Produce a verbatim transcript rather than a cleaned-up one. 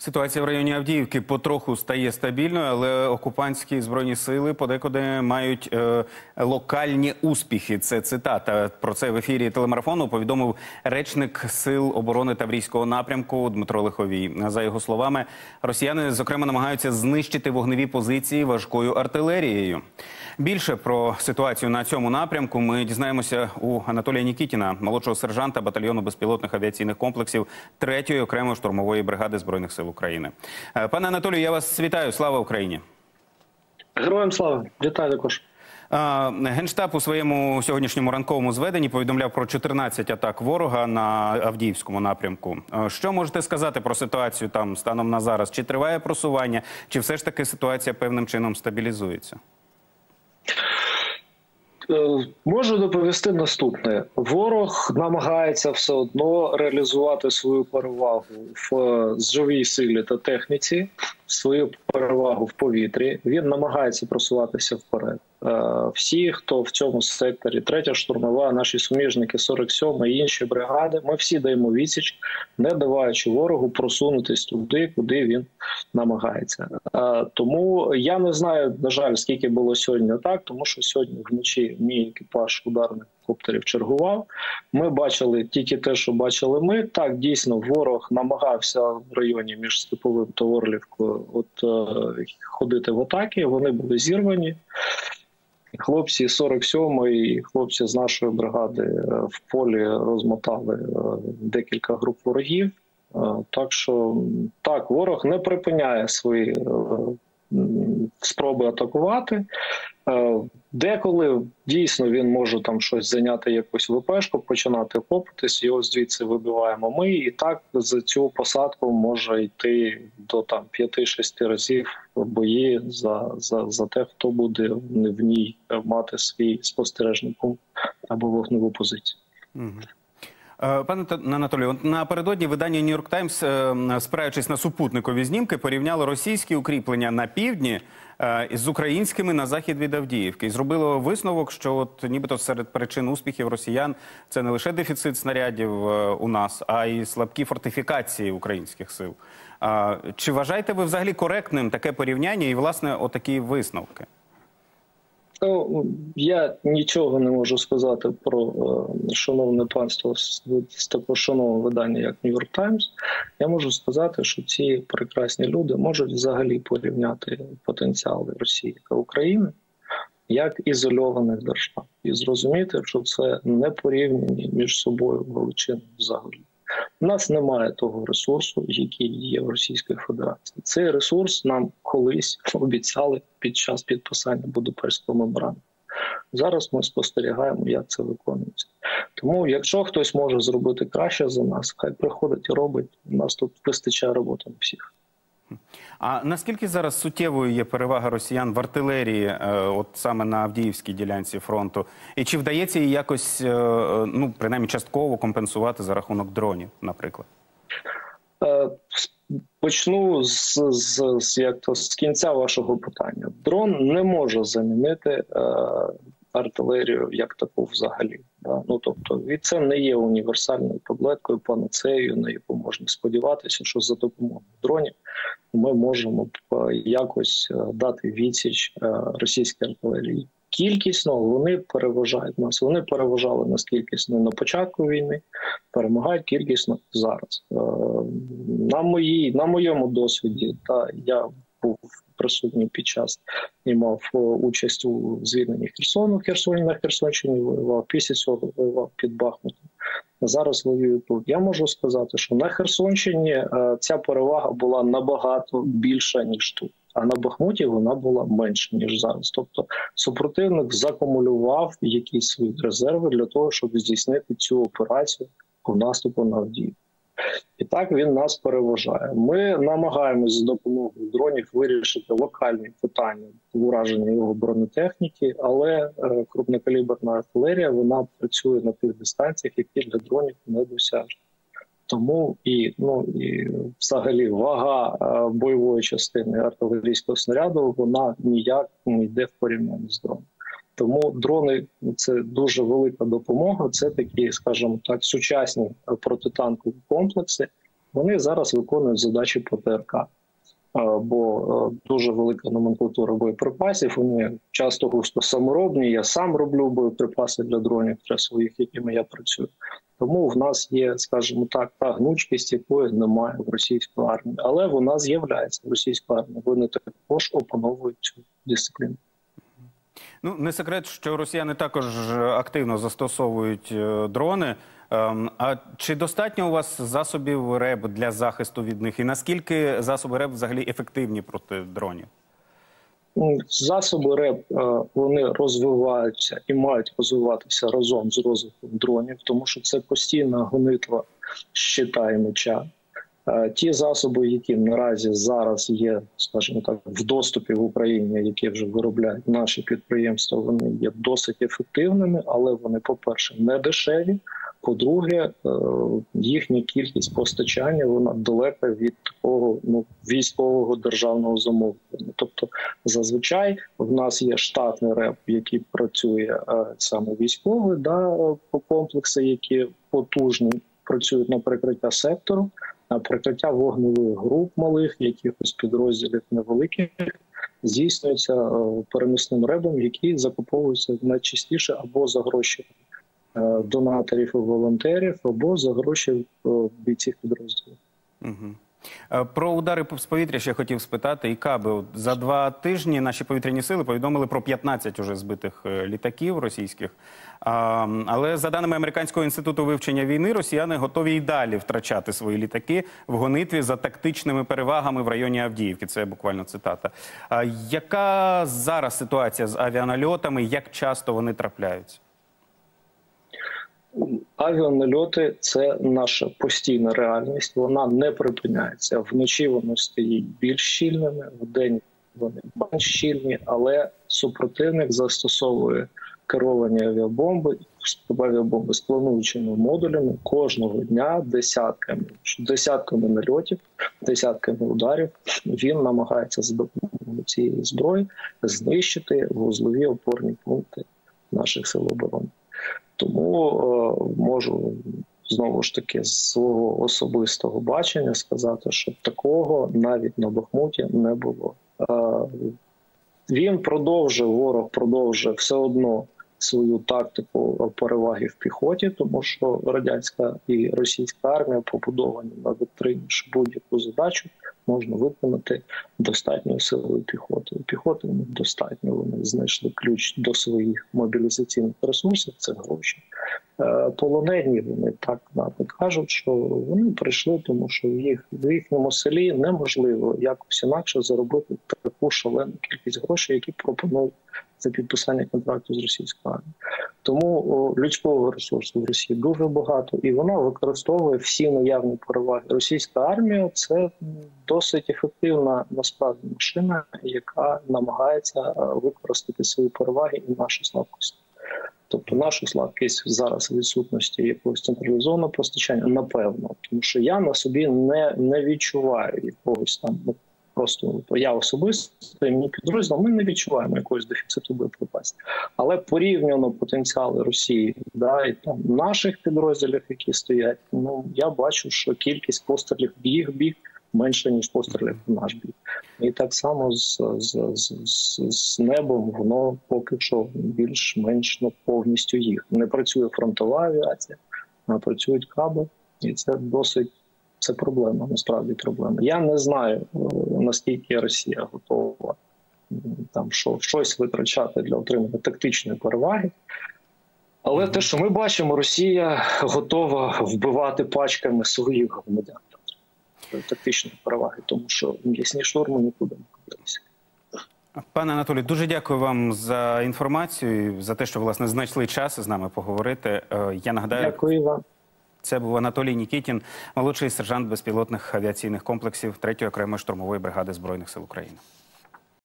Ситуація в районі Авдіївки потроху стає стабільною, але окупантські збройні сили подекуди мають е, локальні успіхи. Це цитата. Про це в ефірі телемарафону повідомив речник Сил оборони Таврійського напрямку Дмитро Лиховій. За його словами, росіяни, зокрема, намагаються знищити вогневі позиції важкою артилерією. Більше про ситуацію на цьому напрямку ми дізнаємося у Анатолія Нікітіна, молодшого сержанта батальйону безпілотних авіаційних комплексів третьої окремої штурмової бригади Збройних сил України. Пане Анатолію, я вас вітаю. Слава Україні! Героям слава! Вітаю також! Генштаб у своєму сьогоднішньому ранковому зведенні повідомляв про чотирнадцять атак ворога на Авдіївському напрямку. Що можете сказати про ситуацію там станом на зараз? Чи триває просування, чи все ж таки ситуація певним чином стабілізується? Можу доповісти наступне. Ворог намагається все одно реалізувати свою перевагу в живій силі та техніці, свою перевагу в повітрі. Він намагається просуватися вперед. Всі, хто в цьому секторі, третя штурмова, наші суміжники, сорок сьома і інші бригади, ми всі даємо відсіч, не даваючи ворогу просунутись туди, куди він намагається. Тому я не знаю, на жаль, скільки було сьогодні атак, тому що сьогодні вночі мій екіпаж ударних коптерів чергував. Ми бачили тільки те, що бачили ми. Так, дійсно, ворог намагався в районі між Степовим та Орлівкою от, е, ходити в атаки, вони були зірвані. Хлопці сорок сьомої і хлопці з нашої бригади в полі розмотали декілька груп ворогів. Так що, так, ворог не припиняє свої спроби атакувати. Деколи дійсно він може там щось зайняти, якусь ВПшку, починати копатись, його звідси вибиваємо ми. І так за цю посадку може йти до там п'яти-шести разів бої за, за, за те, хто буде в ній мати свій спостережний пункт або вогневу позицію. Угу. Пане Анатолію, напередодні видання New York Times, спираючись на супутникові знімки, порівняло російські укріплення на півдні з українськими на захід від Авдіївки. І зробило висновок, що от нібито серед причин успіхів росіян це не лише дефіцит снарядів у нас, а й слабкі фортифікації українських сил. Чи вважаєте ви взагалі коректним таке порівняння і, власне, отакі висновки? Ну, я нічого не можу сказати про е, шановне панство з, з такого шановного видання, як New York Times. Я можу сказати, що ці прекрасні люди можуть взагалі порівняти потенціали Росії та України як ізольованих держав. І зрозуміти, що це не порівняні між собою величини взагалі. У нас немає того ресурсу, який є в Російській Федерації. Цей ресурс нам колись обіцяли під час підписання Будапештського меморандуму. Зараз ми спостерігаємо, як це виконується. Тому, якщо хтось може зробити краще за нас, хай приходить і робить. У нас тут вистачає роботи на всіх. А наскільки зараз суттєвою є перевага росіян в артилерії, от саме на Авдіївській ділянці фронту? І чи вдається її якось, ну, принаймні частково компенсувати за рахунок дронів, наприклад? Почну з, з, з, як то, з кінця вашого питання. Дрон не може замінити е, артилерію як таку взагалі. Да? Ну, тобто, це не є універсальною таблеткою, панацеєю, на яку можна сподіватися, що за допомогою дронів ми можемо якось дати відсіч російській артилерії. Кількісно вони переважають нас. Вони переважали нас кількісно на початку війни, перемагають кількісно зараз. На, моїй, на моєму досвіді, та я був присутній під час і мав участь у звільненні Херсону. В Херсоні на Херсонщині воював, після цього воював під Бахмутом. Зараз воюю тут. Я можу сказати, що на Херсонщині ця перевага була набагато більша, ніж тут. А на Бахмуті вона була менша, ніж зараз. Тобто супротивник закумулював якісь свої резерви для того, щоб здійснити цю операцію по наступу на Авдіївку. І так він нас переважає. Ми намагаємось за допомогою дронів вирішити локальні питання ураження його бронетехніки, але е, крупнокаліберна артилерія, вона працює на тих дистанціях, які для дронів недосяжні. Тому і, ну, і взагалі вага е, бойової частини артилерійського снаряду, вона ніяк не йде в порівнянні з дроном. Тому дрони – це дуже велика допомога. Це такі, скажімо так, сучасні протитанкові комплекси, Вони зараз виконують задачі по Т Р К. Бо дуже велика номенклатура боєприпасів, вони часто густо саморобні, я сам роблю боєприпаси для дронів, для своїх, якими я працюю. Тому в нас є, скажімо так, та гнучкість, якої немає в російської армії. Але вона з'являється в російській армії. Вони також опановують цю дисципліну. Ну, не секрет, що росіяни також активно застосовують дрони. А чи достатньо у вас засобів РЕБ для захисту від них? І наскільки засоби РЕБ взагалі ефективні проти дронів? Засоби РЕБ, вони розвиваються і мають розвиватися разом з розвитком дронів, тому що це постійна гонитва щита і меча. Ті засоби, які наразі зараз є, скажімо так, в доступі в Україні, які вже виробляють наші підприємства, вони є досить ефективними, але вони, по-перше, не дешеві. По-друге, їхня кількість постачання, вона далека від такого ну, військового державного замовлення. Тобто, зазвичай в нас є штатний РЕБ, який працює саме військовий, да, по комплекси, які потужні, працюють на прикриття сектору, на прикриття вогневих груп малих, якихось підрозділів невеликих, здійснюється переносним РЕБом, який закуповується найчастіше або за гроші донаторів і волонтерів, або за гроші бійців підрозділів. Угу. Про удари з повітря ще хотів спитати. І Каби, за два тижні наші повітряні сили повідомили про п'ятнадцять уже збитих літаків російських. А, але за даними Американського інституту вивчення війни, росіяни готові й далі втрачати свої літаки в гонитві за тактичними перевагами в районі Авдіївки. Це буквально цитата. А яка зараз ситуація з авіанальотами? Як часто вони трапляються? Авіанальоти – це наша постійна реальність, вона не припиняється. Вночі вони стають більш щільними, вдень вони менш щільні, але супротивник застосовує керовані авіабомби, авіабомби з плануючими модулями кожного дня десятками, десятками нальотів, десятками ударів. Він намагається за допомогою цієї зброї знищити вузлові опорні пункти наших сил оборони. Тому е, можу, знову ж таки, з свого особистого бачення сказати, що такого навіть на Бахмуті не було. Е, він продовжує, ворог продовжує все одно свою тактику переваги в піхоті, тому що радянська і російська армія побудовані на доктрині, що будь-яку задачу можна виконати достатньою силою піхоти. Піхоти у них достатньо, вони знайшли ключ до своїх мобілізаційних ресурсів, це гроші. Полонені, вони так навіть кажуть, що вони прийшли, тому що в, їх, в їхньому селі неможливо якось інакше заробити таку шалену кількість грошей, які пропонують за підписання контракту з російською армією. Тому о, людського ресурсу в Росії дуже багато, і вона використовує всі наявні переваги. Російська армія – це досить ефективна, насправді, машина, яка намагається використати свої переваги і нашу слабкість. Тобто нашу слабкість зараз відсутності якогось централізованого постачання, напевно. Тому що я на собі не, не відчуваю якогось там, ну, просто я особисто, і мій підрозділ, ми не відчуваємо якогось дефіциту боєприпасів. Але порівняно потенціали Росії, да, і там наших підрозділів, які стоять, ну, я бачу, що кількість пострілів в їх бік менше, ніж пострілів в наш бік. І так само з, з, з, з небом воно поки що більш-менш ну, повністю їх. Не працює фронтова авіація, а працюють каби, і це досить це проблема, насправді проблема. Я не знаю, наскільки Росія готова там що, щось витрачати для отримання тактичної переваги. Але те, що ми бачимо, Росія готова вбивати пачками своїх громадян. Тактичної переваги, тому що м'ясні штурми нікуди не подалися. Пане Анатолій, дуже дякую вам за інформацію, за те, що, власне, знайшли час з нами поговорити. Я нагадаю, дякую вам. Це був Анатолій Нікітін, молодший сержант безпілотних авіаційних комплексів третьої окремої штурмової бригади Збройних сил України.